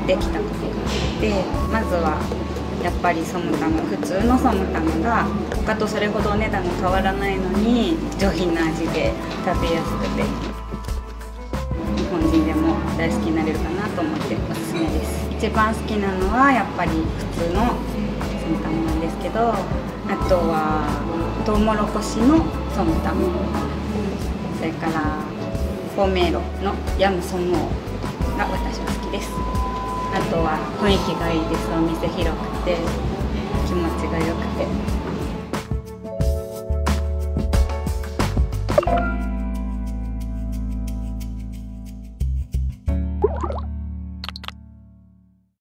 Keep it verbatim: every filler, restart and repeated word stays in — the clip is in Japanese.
できたことがあって、まずはやっぱりソムタム、普通のソムタムが他とそれほどお値段が変わらないのに上品な味で食べやすくて、日本人でも大好きになれるかなと思っておすすめです。一番好きなのはやっぱり普通のソムタムなんですけど、あとはトウモロコシのソムタム、それからフォーメイロのヤムソムオが私は好きです。あとは雰囲気がいいです。お店広くて気持ちが良くて。